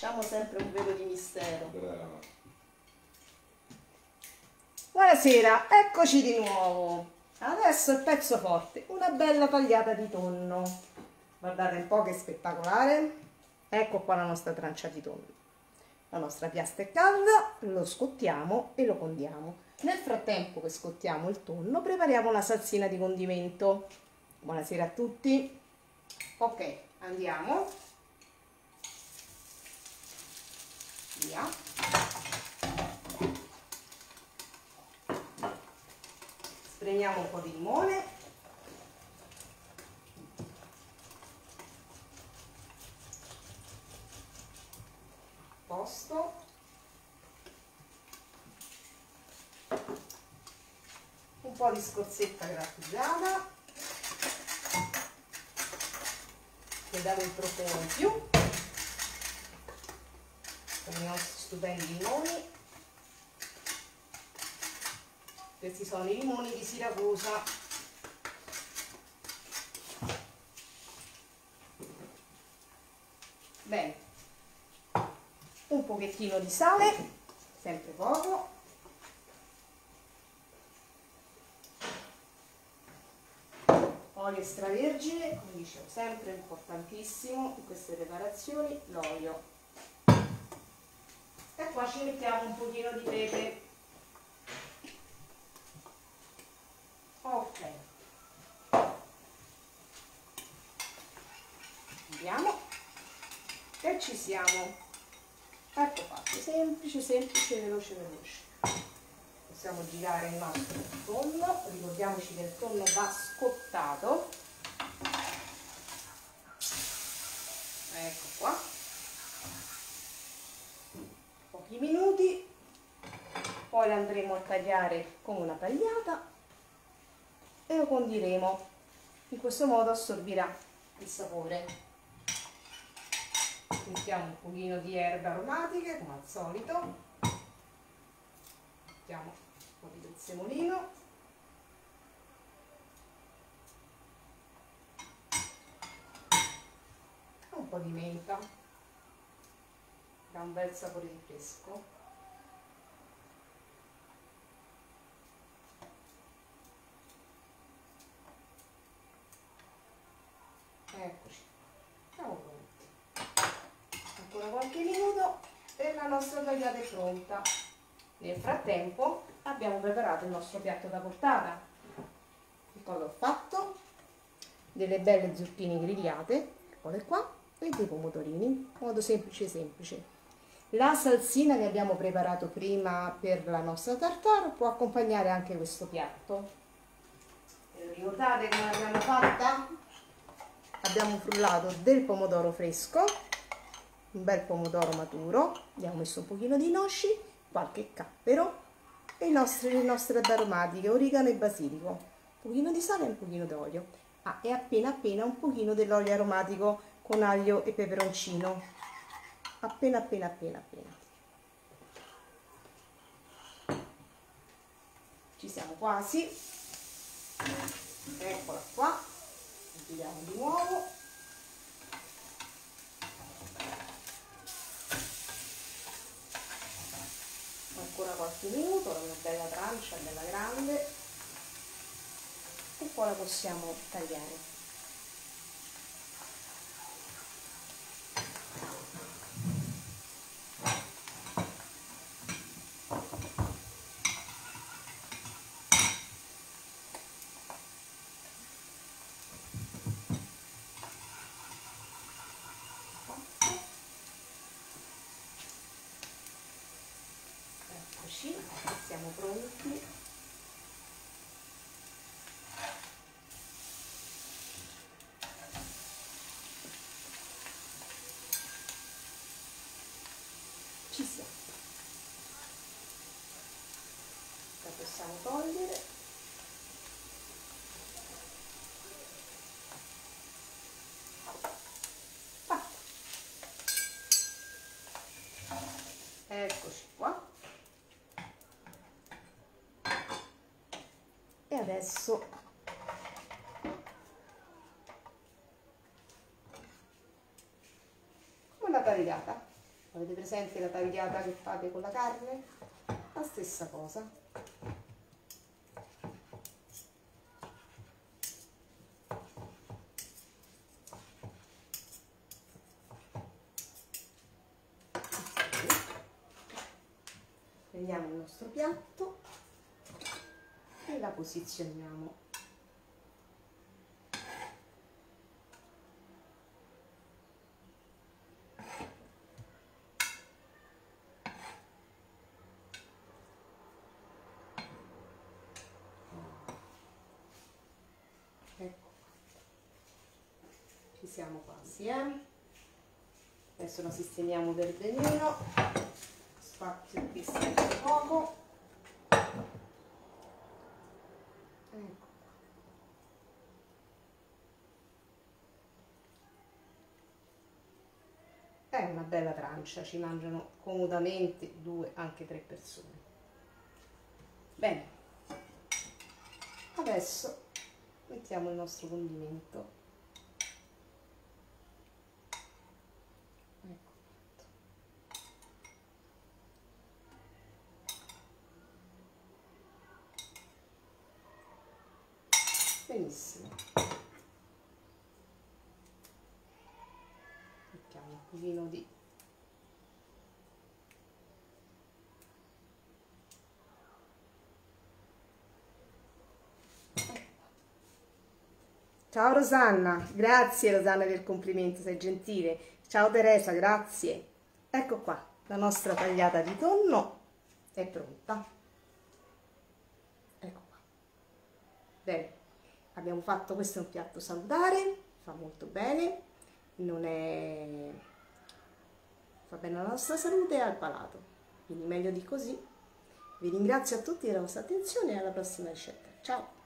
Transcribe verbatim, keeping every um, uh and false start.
Lasciamo sempre un velo di mistero. Brava. Buonasera, eccoci di nuovo. Adesso il pezzo forte, una bella tagliata di tonno. Guardate un po' che spettacolare. Ecco qua la nostra trancia di tonno. La nostra piastra è calda, lo scottiamo e lo condiamo. Nel frattempo che scottiamo il tonno, prepariamo una salsina di condimento. Buonasera a tutti. Ok, andiamo. Via. Spremiamo un po' di limone. Posto. Un po' di scorzetta grattugiata che dà un profumo in più con i nostri stupendi limoni. Questi sono i limoni di Siracusa. Bene, un pochettino di sale, sempre poco. Olio extravergine, come dicevo sempre, importantissimo in queste preparazioni, l'olio. E qua ci mettiamo un pochino di pepe. Ok. Andiamo. E ci siamo. Ecco fatto, semplice, semplice, veloce, veloce. Possiamo girare il nostro tonno, ricordiamoci che il tonno va scottato. Ecco qua. Pochi minuti, poi lo andremo a tagliare con una tagliata e lo condiremo. In questo modo assorbirà il sapore. Mettiamo un pochino di erbe aromatiche come al solito. Mettiamo un po' di prezzemolino. E un po' di menta. Dà un bel sapore di fresco. Eccoci, siamo pronti. Ancora qualche minuto e la nostra tagliata è pronta. Nel frattempo abbiamo preparato il nostro piatto da portata. Che cosa ho fatto? Delle belle zucchine grigliate, eccole qua, e dei pomodorini, in modo semplice semplice. La salsina che abbiamo preparato prima per la nostra tartare può accompagnare anche questo piatto. Ricordate come l'abbiamo fatta? Abbiamo frullato del pomodoro fresco, un bel pomodoro maturo, abbiamo messo un pochino di noci, qualche cappero e i nostri, le nostre erbe aromatiche, origano e basilico, un pochino di sale e un pochino d'olio. Ah, e appena appena un pochino dell'olio aromatico con aglio e peperoncino. Appena appena appena appena. Ci siamo quasi. Eccola qua. Giriamo di nuovo. Ancora qualche minuto, una bella trancia, bella grande, e poi la possiamo tagliare. Eccoci, siamo pronti. Ci siamo. La possiamo togliere. Fatto. Eccoci qua. E adesso una tagliata. Avete presente la tagliata che fate con la carne? La stessa cosa. Prendiamo il nostro piatto e la posizioniamo. Ecco, ci siamo quasi, eh? Adesso lo sistemiamo per benino, spazio qui sempre poco. Ecco. È una bella trancia, ci mangiano comodamente due, anche tre persone. Bene, adesso mettiamo il nostro condimento. Ecco fatto. Benissimo. Mettiamo un pochino di Ciao Rosanna, grazie Rosanna del complimento, sei gentile. Ciao Teresa, grazie. Ecco qua, la nostra tagliata di tonno è pronta. Ecco qua. Bene, abbiamo fatto, questo è un piatto salutare, fa molto bene, non è... fa bene alla nostra salute e al palato, quindi meglio di così. Vi ringrazio a tutti della vostra attenzione e alla prossima ricetta. Ciao!